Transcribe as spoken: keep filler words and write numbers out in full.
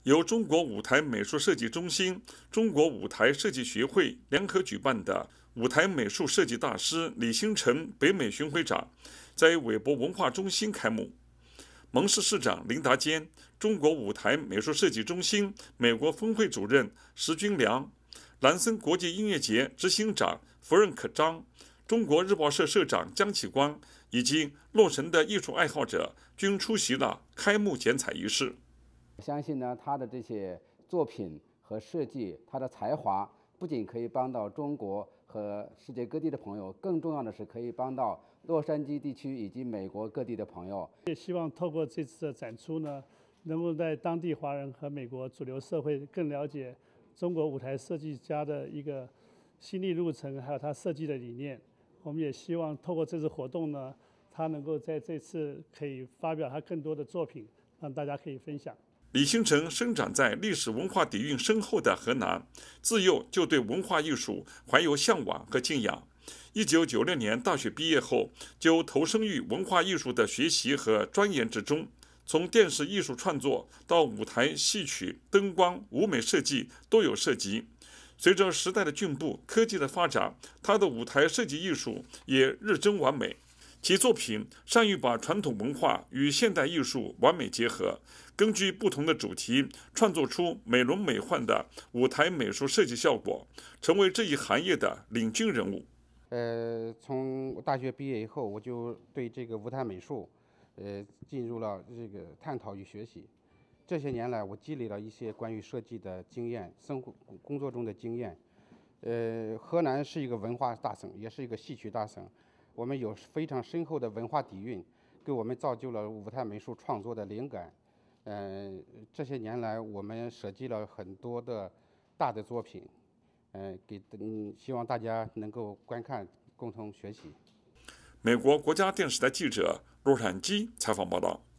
由中国舞台美术设计中心、中国舞台设计学会联合举办的舞台美术设计大师李星辰北美巡回展在韦博文化中心开幕。蒙市市长林达坚、中国舞台美术设计中心美国分会主任石军良、兰森国际音乐节执行长福任可章、中国日报社社长江启光以及洛神的艺术爱好者均出席了开幕剪彩仪式。 相信呢，他的这些作品和设计，他的才华不仅可以帮到中国和世界各地的朋友，更重要的是可以帮到洛杉矶地区以及美国各地的朋友。 也希望透过这次的展出呢，能够在当地华人和美国主流社会更了解中国舞台设计家的一个心路路程，还有他设计的理念。我们也希望透过这次活动呢，他能够在这次可以发表他更多的作品，让大家可以分享。 李星辰生长在历史文化底蕴深厚的河南，自幼就对文化艺术怀有向往和敬仰。一九九六年大学毕业后，就投身于文化艺术的学习和钻研之中。从电视艺术创作到舞台戏曲、灯光、舞美设计都有涉及。随着时代的进步、科技的发展，他的舞台设计艺术也日臻完美。其作品善于把传统文化与现代艺术完美结合，根据不同的主题创作出美轮美奂的舞台美术设计效果，成为这一行业的领军人物。 呃，从大学毕业以后，我就对这个舞台美术，呃，进入了这个探讨与学习。这些年来，我积累了一些关于设计的经验，生活工作中的经验。呃，河南是一个文化大省，也是一个戏曲大省。我们有非常深厚的文化底蕴，给我们造就了舞台美术创作的灵感。嗯、呃，这些年来，我们设计了很多的大的作品，嗯、呃，给嗯，希望大家能够观看，共同学习。 美国国家电视台记者洛杉矶采访报道。